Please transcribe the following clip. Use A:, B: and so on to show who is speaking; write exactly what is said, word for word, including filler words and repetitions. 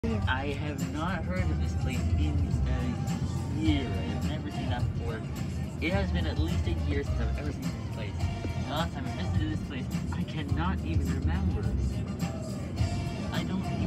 A: I have not heard of this place in a year. I have never seen that before. It has been at least a year since I've ever seen this place. The last time I visited this place, I cannot even remember. I don't